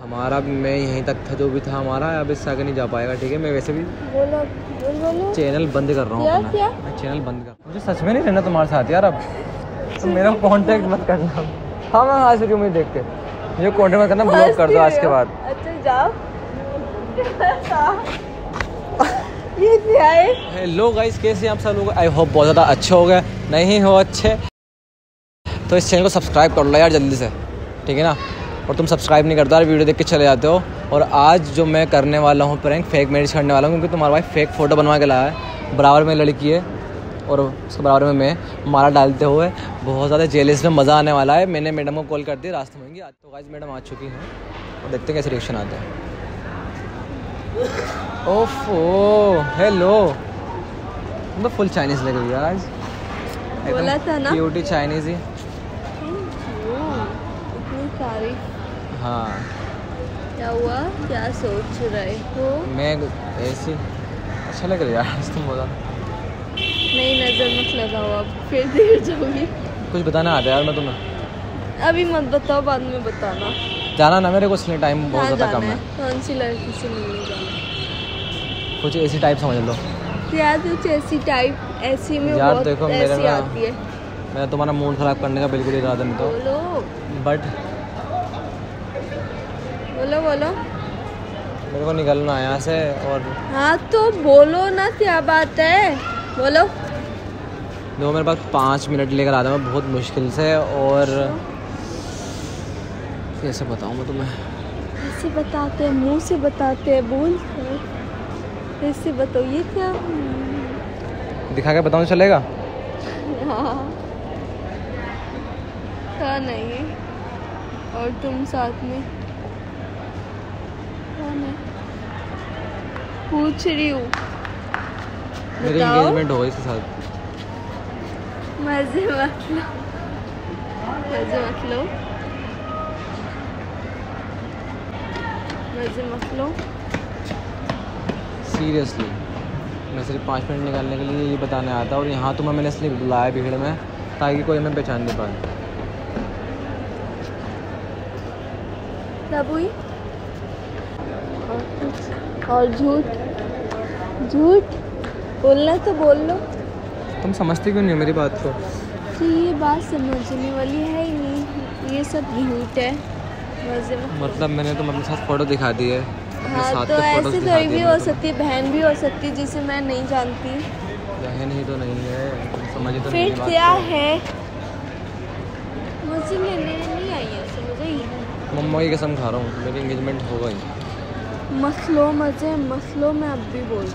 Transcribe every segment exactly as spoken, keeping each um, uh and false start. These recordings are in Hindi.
हमारा मैं यहीं तक था जो भी था हमारा, अब इससे आगे नहीं जा पाएगा। ठीक है, मैं वैसे भी बोलो बोल बोलो चैनल बंद कर रहा हूँ अपना। क्या? मैं चैनल बंद कर, मुझे सच में नहीं रहना तुम्हारे साथ यार। अब तुम मेरा कांटेक्ट मत करना। हाँ मैं आज वीडियो में देख के मुझे कांटेक्ट मत करना, ब्लॉक कर दो आज के बाद। अच्छा जाओ। ये क्या है? हेलो गाइस, कैसे आप सब लोग? आई होप बहुत ज़्यादा अच्छे हो गए। नहीं हो अच्छे तो इस चैनल को सब्सक्राइब कर लो यार जल्दी से, ठीक है ना। और तुम सब्सक्राइब नहीं करते यार, वीडियो देख के चले जाते हो। और आज जो मैं करने वाला हूँ प्रैंक, फेक मैरिज करने वाला हूँ, क्योंकि तुम्हारा भाई फेक फ़ोटो बनवा के लाया है। बराबर में लड़की है और उसके बराबर में मैं, माला डालते हुए बहुत ज़्यादा जेलस में मज़ा आने वाला है। मैंने मैडम को कॉल कर दिया, रास्ते में होंगी आज। तो गाइस मैडम आ चुकी हैं और देखते हैं कैसे रिएक्शन आते हैं। ओफो हेलो, तुम तो फुल चाइनीज़ लग रही है आज। बोला था ना क्यूटी चाइनीज़ ही। इतनी तारीफ। हाँ क्या हुआ, क्या सोच रहे हो? मैं ऐसी अच्छा लग रही है यार तुम बोला। नहीं नजर मत लगाओ, अब फिर देर जाओगी। कुछ बताना आता है यार मैं तुम्हें। अभी मत बताओ, बाद में बताना। जाना ना मेरे को, इसलिए टाइम बहुत हाँ, ज़्यादा कम है। कौन सी लड़की से मिलने जाना? कुछ ऐसी टाइप समझ लो यार, कुछ ऐसी टाइप, ऐसी में यार। बहुत देखो मेरे ऐसी में आती है। मैं तुम्हारा मूड ख़राब करने का बिल्कुल इरादा नहीं था, बोलो बट बोलो बोलो। मेरे को निकलना है यहाँ से। और हाँ तो बोलो ना, क्या बात है, बोलो। देखो मेरे पास पाँच मिनट लेकर आता हूँ मैं बहुत मुश्किल से। और कैसे बताऊँ मैं तुम्हें? ऐसे बताते हैं, मुंह से बताते हैं, बोल ऐसे बताओ। ये क्या? दिखा के बताऊँ चलेगा? हाँ हाँ नहीं। और तुम साथ में कौन है? पूछ रही हूँ, मेरी एंगेजमेंट हो गई इसके साथ। मजे मत लो, मजे मत लो, मजे मत लो। सीरियसली मैं सिर्फ पाँच मिनट निकालने के लिए ये बताने आया था। और यहाँ तुम्हें मैंने इसलिए बुलाया भीड़ में ताकि कोई हमें पहचान नहीं पाए। तब हुई और कुछ और झूठ झूठ बोलना तो बोल लो। तुम समझती क्यों नहीं हो मेरी बात को? तो ये बात समझने वाली है ही नहीं, ये सब झूठ है। मजे में मतलब मैंने तुम अपने साथ फ़ोटो दिखा दी है। हाँ तो ऐसे कोई भी हो सकती है, बहन भी हो सकती है जिसे मैं नहीं जानती। बहन ही तो नहीं है, तुम समझ तो फिर नहीं क्या है? मुझे लेने नहीं आई है, समझ ही। मम्मा की कसम खा रहा हूँ, मेरी एंगेजमेंट हो गई। मसलो मजे मसलो, मैं अब भी बोल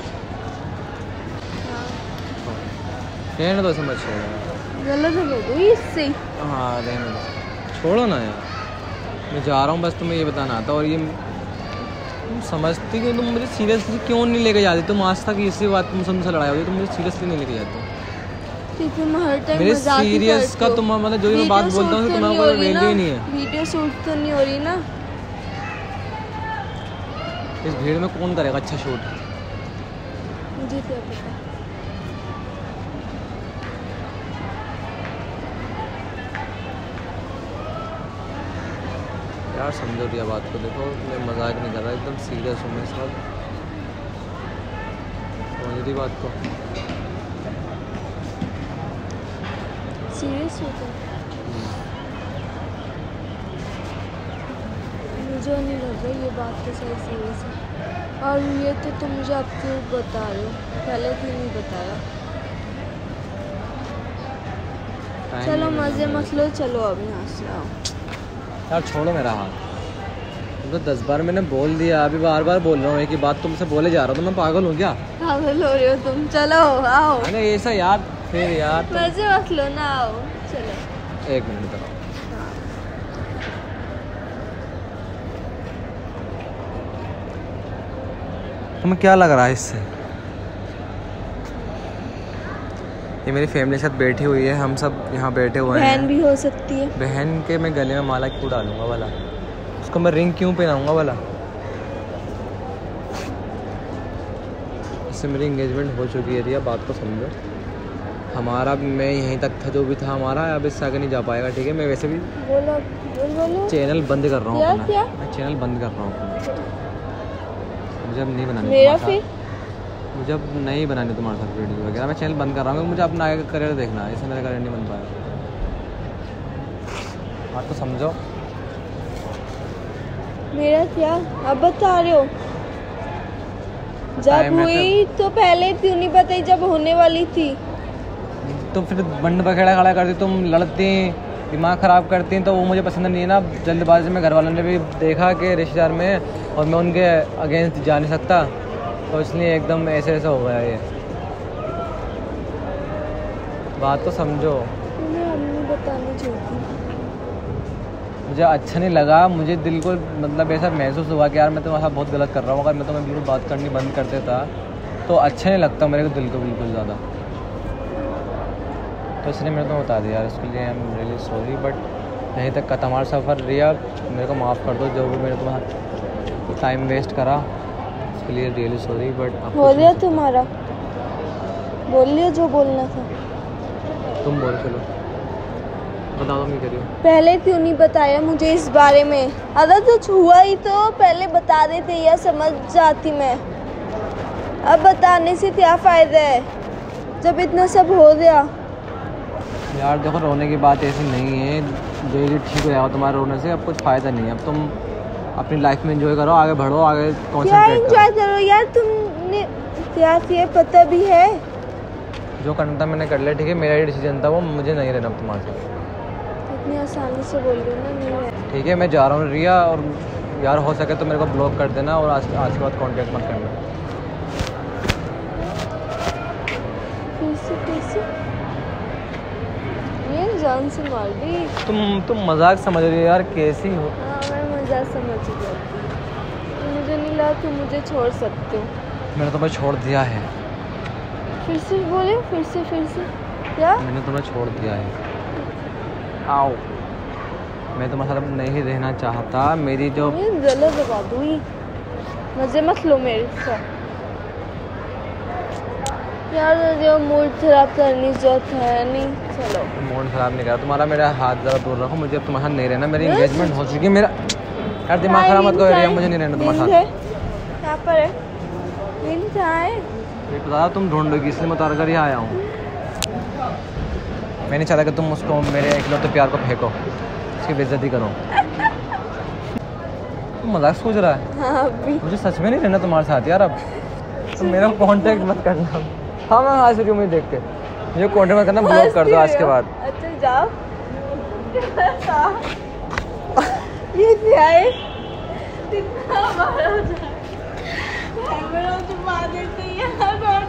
रहने दो, समझ गलत है बोल इससे। हाँ रहने दो, छोड़ो ना यार। मैं जा रहा हूँ, बस तुम्हें ये बताना आता। और ये तुम समझती क्यों? तुम मुझे सीरियसली क्यों नहीं लेके जाती? तुम आज तक इसी बात तुम तुमसे लड़ाई होती, तुम मुझे सीरियसली नहीं लेके जाती। तुम हर टाइम मेरे सीरियस का तुम मतलब जो भी मैं बात बोलता हूँ तुम्हारे को वैल्यू ही नहीं है। वीडियो शूट तो नहीं हो रही ना? इस भीड़ में कौन करेगा अच्छा शूट? मुझे क्या पता। यार समझो दिया बात को। देखो मैं मजाक नहीं कर रहा, एकदम सीरियस हूँ मैं सब। समझ रही बात को? सीरियस हो तो मुझे नहीं लग रहा ये बात तो सही सीरियस है। और ये तो तुम मुझे अब क्यों बता रहे हो, पहले क्यों नहीं बताया? चलो मजे मत लो, चलो अब यहाँ से आओ। यार छोड़ो मेरा हाथ। तो दस बार मैंने बोल दिया, अभी बार बार बोल रहा हूँ एक ही बात तुमसे बोले जा रहा हूँ। तो मैं पागल हूँ क्या? पागल हो रहे हो तुम, चलो आओ। अरे ऐसा यार, फिर यार मजे मत लो ना, आओ चलो। एक मिनट तक तुम्हें क्या लग रहा है इससे? ये मेरी फैमिली के साथ बैठी हुई है, हम सब यहाँ बैठे हुए हैं। बहन भी हो सकती है। बहन के मैं गले में माला क्यों डालूंगा वाला? उसको मैं रिंग क्यों पहनाऊंगा वाला? इससे मेरी एंगेजमेंट हो चुकी है रिया, बात को समझो। हमारा मैं यहीं तक था जो भी था हमारा, अब इससे आगे नहीं जा पाएगा। ठीक है, मैं वैसे भी बोलो बोलो। चैनल बंद कर रहा हूँ क्या अपना। क्या? मैं चैनल बंद कर रहा हूँ अपना। मुझे अब नहीं बनानी मेरा तुम्हारे फिर साथ। मुझे अब नहीं बनानी तुम्हारे साथ वीडियो वगैरह। मैं चैनल बंद कर रहा हूँ, मुझे अपना आगे का करियर देखना है। इससे मेरा करियर नहीं बन पाया। बात तो समझो। मेरा क्या अब बता रहे हो? जब टाइम है हुई तो पहले क्यों नहीं बताई जब होने वाली थी? तो फिर बंड बखेड़ा खड़ा करती, तुम लड़ती, दिमाग ख़राब करती, तो वो मुझे पसंद नहीं है ना। जल्दबाजी में घर वालों ने भी देखा कि रिश्तेदार में, और मैं उनके अगेंस्ट जा नहीं सकता, तो इसलिए एकदम ऐसे ऐसे हो गया ये। बात तो समझो। मैं अब नहीं बतानी चाहती। मुझे अच्छा नहीं लगा, मुझे दिल को मतलब ऐसा महसूस हुआ कि यार मैं तुम्हारे साथ बहुत गलत कर रहा हूँ। अगर मैं तुम्हें बिल्कुल बात करनी बंद कर देता तो अच्छा नहीं लगता मेरे को, दिल को बिल्कुल ज़्यादा। तो इसलिए मैंने तुम्हें बता दिया यार, इसके लिए I am really sorry. But यहीं तक का तुम्हारा सफ़र रिया, मेरे को माफ़ कर दो जो भी मैंने तुम्हारा टाइम वेस्ट करा, इसके लिए रियली सॉरी। बट हो गया तुम्हारा, बोल लिया जो बोलना था। तुम बोल चलो, बताओ तुम क्या करियो। पहले क्यों नहीं बताया मुझे इस बारे में? अगर कुछ हुआ ही तो पहले बता देते या समझ जाती मैं। अब बताने से क्या फ़ायदा है जब इतना सब हो गया? यार देखो, रोने की बात ऐसी नहीं है, जो ये ठीक हो जाएगा तुम्हारे रोने से। अब कुछ फ़ायदा नहीं है। अब तुम अपनी लाइफ में एंजॉय करो, आगे बढ़ो, आगे क्या कॉन्सेंट्रेट एंजॉय करो। करो यार? तुमने क्या किया पता भी है? जो करना था मैंने कर लिया, ठीक है। मेरा ही डिसीजन था वो, मुझे नहीं रहना तुम्हारे साथ। इतनी आसानी से बोल रही हो ना, नहीं है। ठीक है, मैं जा रहा हूँ रिया, और यार हो सके तो मेरे को ब्लॉक कर देना, और आज आज के बाद कांटेक्ट मत करना। फिर से फिर से ये जान से मार दी। तुम तुम मजाक समझ रही हो यार, कैसी हो? हाँ मैं मजाक समझ जाती हूँ। तो मुझे नहीं लगा तुम मुझे छोड़ सकते हो। मैंने तुम्हें छोड़ दिया है। फिर से बोले, फिर से फिर से क्या? मैंने तुम्हें छोड़ दिया है। आओ, मैं तुम्हारे साथ अब नहीं रहना चाहता। मेरी जो ये गलत दबा दूँ, मजे मत लो मेरे साथ यार। जो मूड खराब करने की जरूरत है नहीं। चलो, मूड खराब नहीं करा तुम्हारा। मेरा हाथ ज़रा दूर रखो, मुझे अब तुम्हारे साथ नहीं रहना। मेरी एंगेजमेंट हो चुकी है। मेरा यार दिमाग खराब मत करो रिया, मुझे नहीं रहना तुम्हारे साथ। यहाँ पर है मिल जाए। ये बता, तुम ढूंढोगी इसलिए मैं उतार कर ही आया हूँ। मैं नहीं चाहता कि तुम उसको, मेरे इकलौते प्यार को फेंको, उसकी बेइज्जती करो। तुम मजाक सोच रहा है? हाँ अभी मुझे सच में नहीं रहना तुम्हारे साथ यार। अब तुम मेरा कांटेक्ट मत करना। हाँ मैं हंस रही हूँ मुझे देख के। मुझे कांटेक्ट मत करना, ब्लॉक कर दो आज के बाद। अच्छा जाओ। ये क्या है? कितना बड़ा हो जाए कैमरा छुपा देते हैं यार।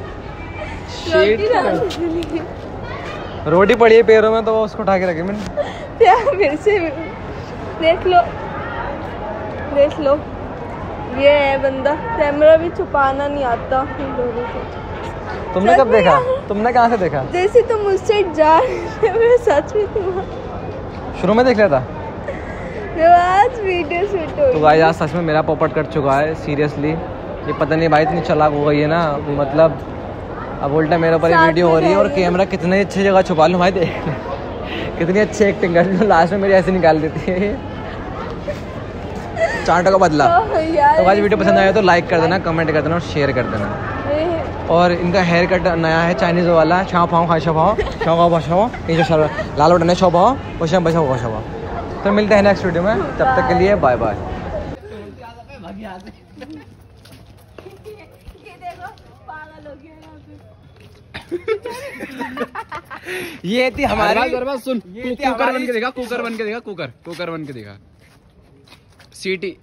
Shit। रोटी पड़ी है पैरों में, तो उसको उठा के रखे मैंने। क्या? फिर से देख लो, देख लो, ये है बंदा। कैमरा भी छुपाना नहीं आता इन लोगों को। तुमने कब देखा? तुमने कहाँ से देखा? जैसे तुम मुझसे जा रहे थे, मैं सच में तुम्हारा शुरू में देख लिया था। आज वीडियो शूट हो। तो भाई आज सच में मेरा पॉपट कट चुका है सीरियसली। ये पता नहीं भाई, इतनी चालाक हो गई है ना, मतलब अब उल्टा मेरे ऊपर साथ वीडियो में हो रही है। और रह रही है। कैमरा कितनी अच्छी जगह छुपा लूँ भाई, देख कितनी अच्छी एक्टिंग कर लूँ, लास्ट में मेरी ऐसे निकाल देती है। चांटों का बदला। तो यार तो आज वीडियो पसंद आया तो लाइक कर देना, कमेंट कर देना और शेयर कर देना। और इनका हेयर कट नया है, चाइनीज़ वाला। छाँव पाँव खा छाओ छाओ खाओ छाओ, ये जो शर लाल बटन है छो पाओ वो शाम बचाओ खा छाओ। तो मिलते हैं नेक्स्ट वीडियो में, तब तक के लिए बाय बाय। ये थी हमारी। सुन, कुकर बन के देखा, कुकर बन के देखा, कुकर कुकर बन के देखा। सीटी